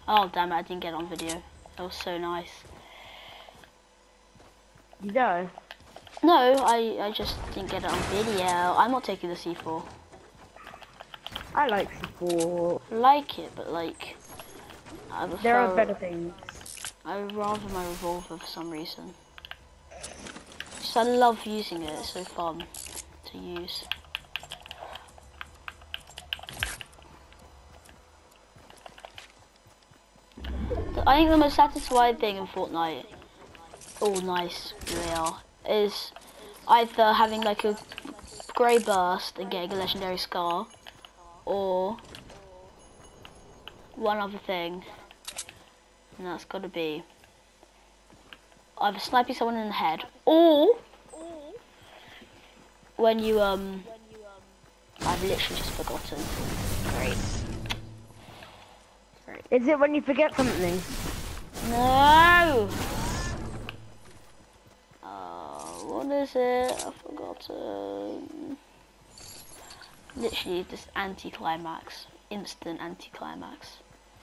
Oh damn it, I didn't get it on video. That was so nice. You die? No, I just didn't get it on video. I'm not taking the C4. I like C4. I like it, but like, There are better things. I would rather my revolver for some reason. Just I love using it. It's so fun to use. I think the most satisfying thing in Fortnite, all nice they are, is either having like a grey burst and getting a legendary scar, or one other thing, and that's got to be either sniping someone in the head, or when you I've literally just forgotten. Great. Is it when you forget something? No! What is it? I've forgotten. Literally this anti-climax. Instant anti-climax.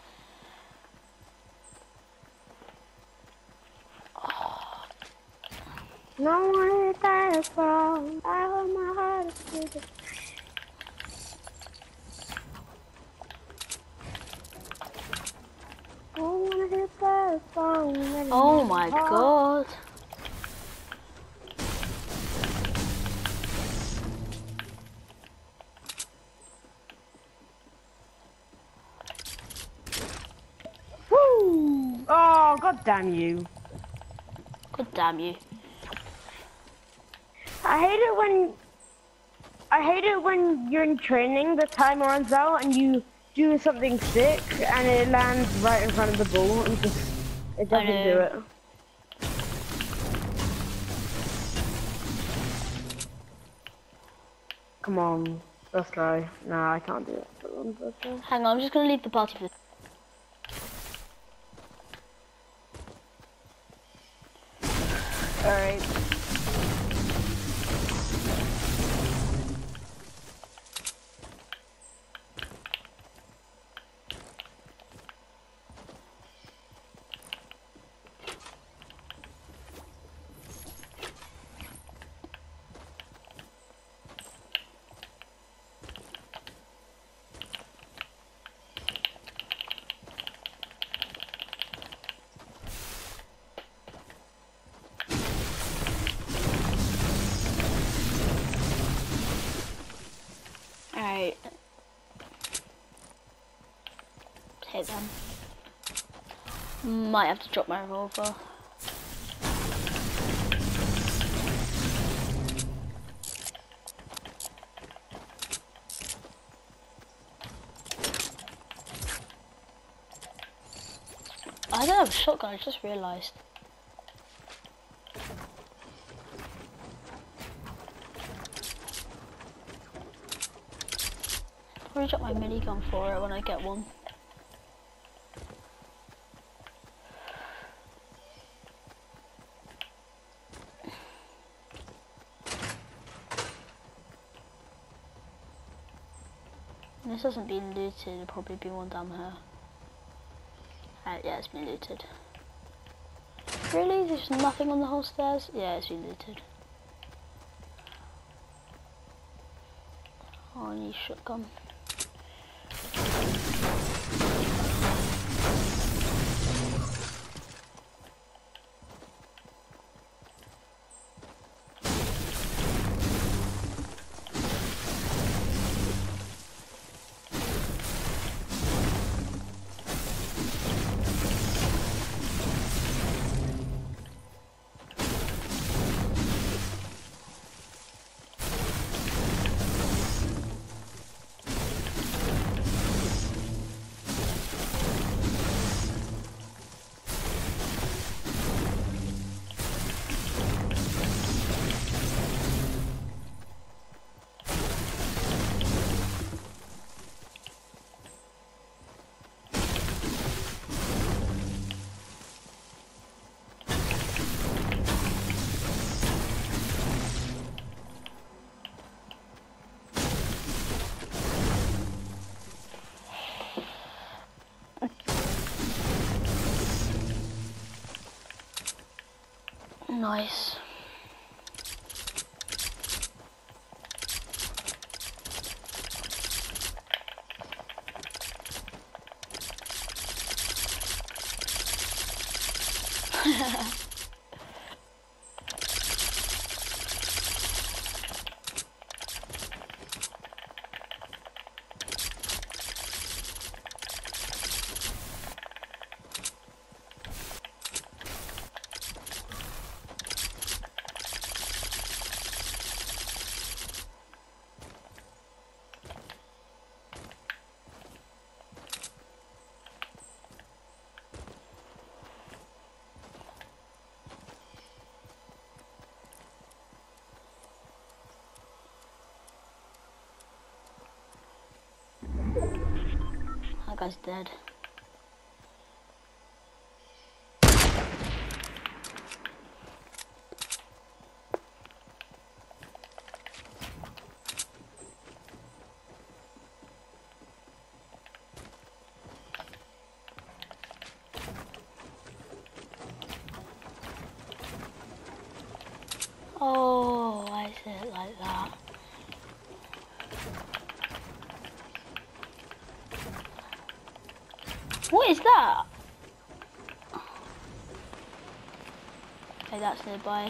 Oh. No one is that wrong. I hold my heart to the... Oh my god. Woo! Oh, god damn you. God damn you. I hate it when you're in training, the timer runs out and you do something sick and it lands right in front of the ball and just it doesn't do it. Come on, let's try. No, I can't do it. Hang on, I'm just gonna leave the party for Alright. Alright. Hit them. Might have to drop my revolver. I don't have a shotgun, I just realised. Probably drop my minigun for it when I get one. This hasn't been looted, there'll probably be one down here. Yeah, it's been looted. Really? There's nothing on the whole stairs? Yeah, it's been looted. Oh, I need a shotgun. Nice. That guy's dead. Oh, why is it like that? What is that? Okay, that's nearby.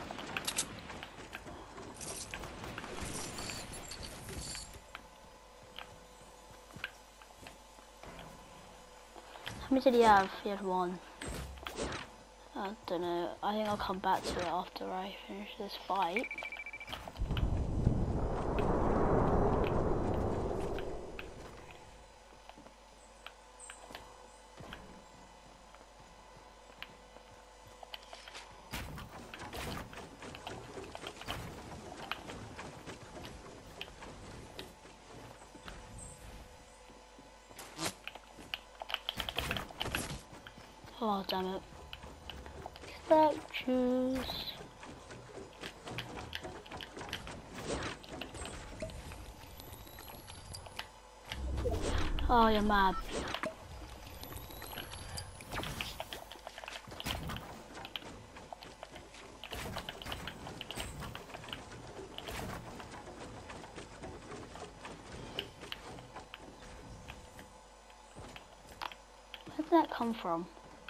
How many did he have? He had one. I don't know. I think I'll come back to it after I finish this fight. Oh, damn it. Statues. Oh, you're mad. Where did that come from?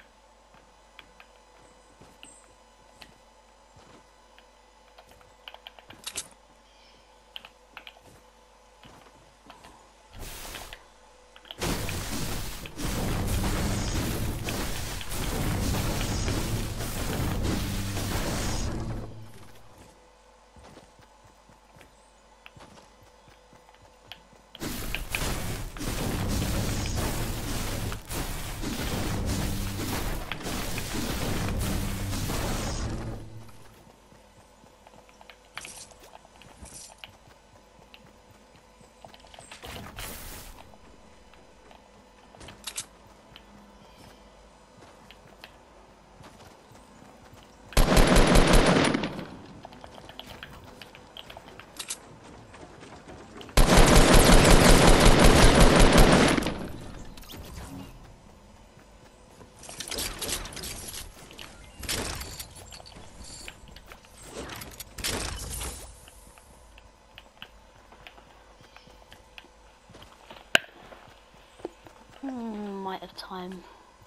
Might have time.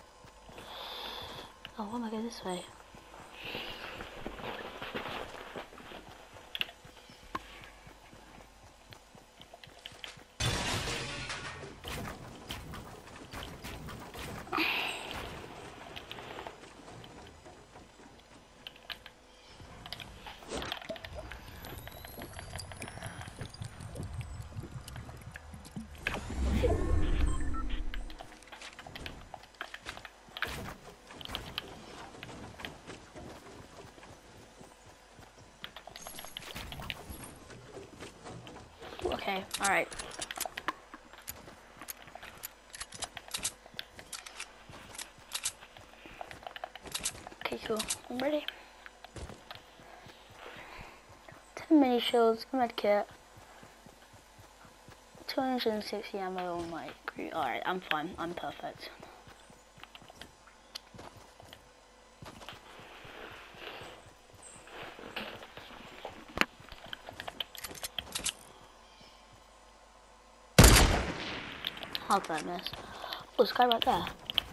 Oh, why am I going this way? Okay, alright. Okay, cool. I'm ready. 10 mini shields, med kit. 260 ammo on my crew. Alright, I'm fine. I'm perfect. How did I miss? Oh, there's a guy right there.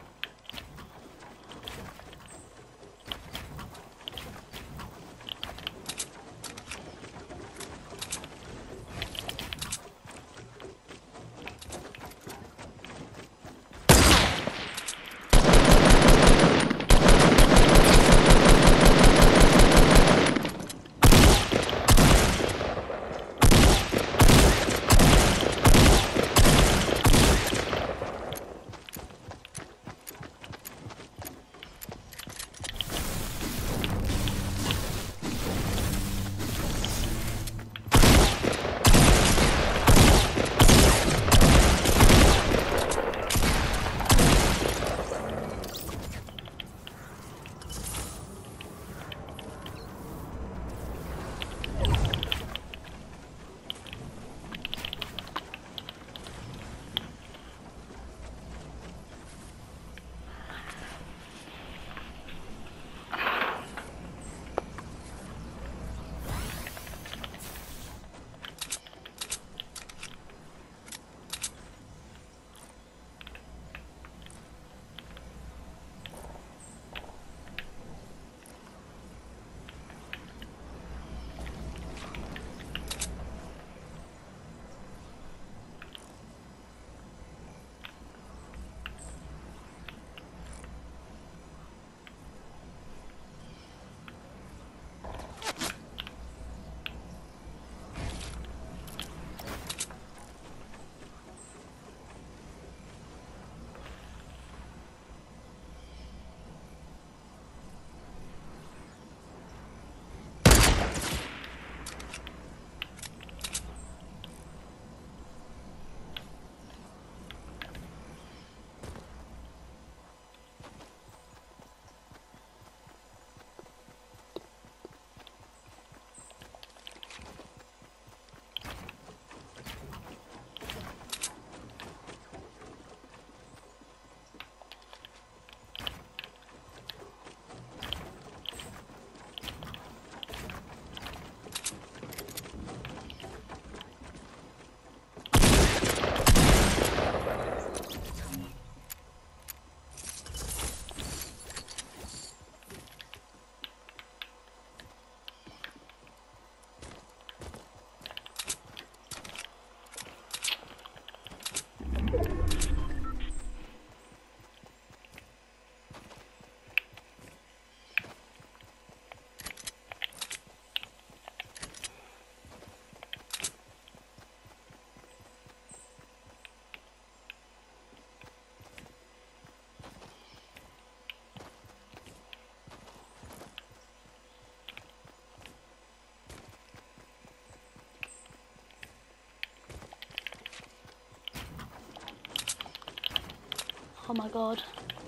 Oh my god.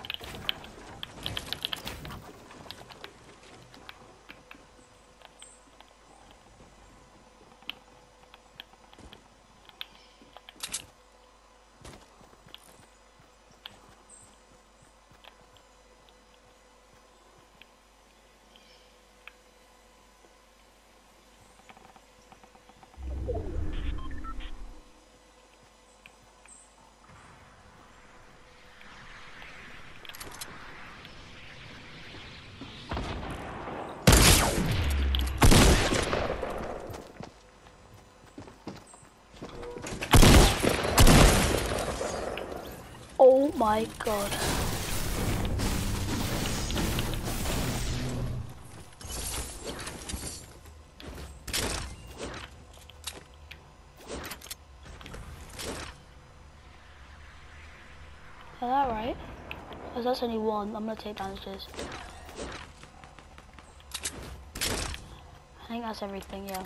Oh my god. Is that right? Because that's only one. I'm gonna take bandages. I think that's everything, yeah.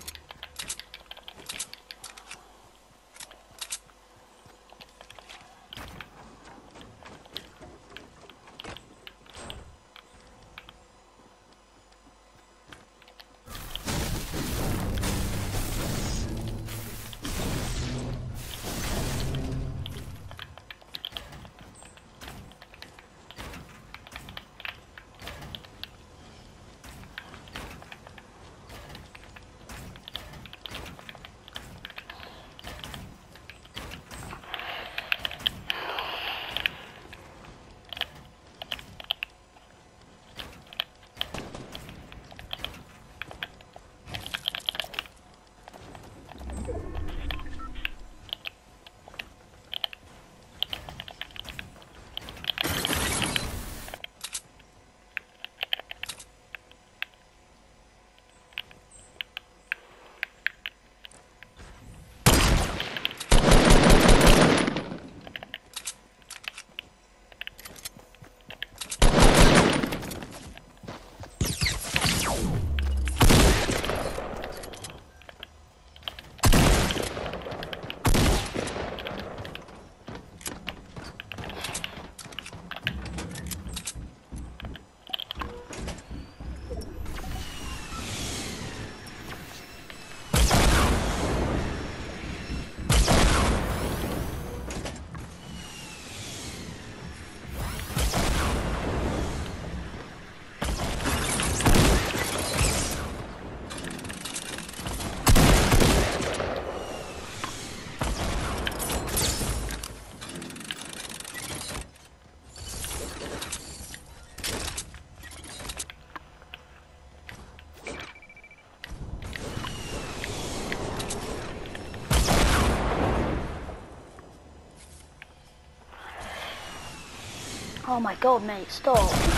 Oh my god, mate, stop.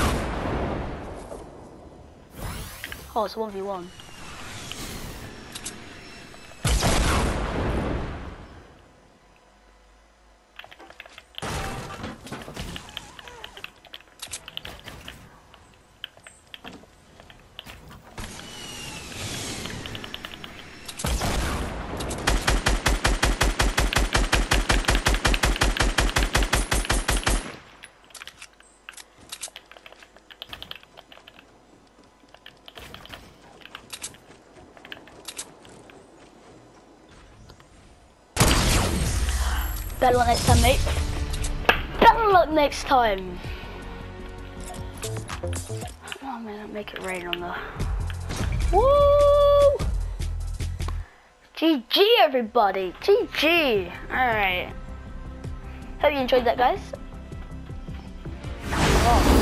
Oh, it's a 1v1. Better luck next time, mate. Better luck next time. Oh man, make it rain on the... Woo! GG everybody, GG. Alright. Hope you enjoyed that, guys.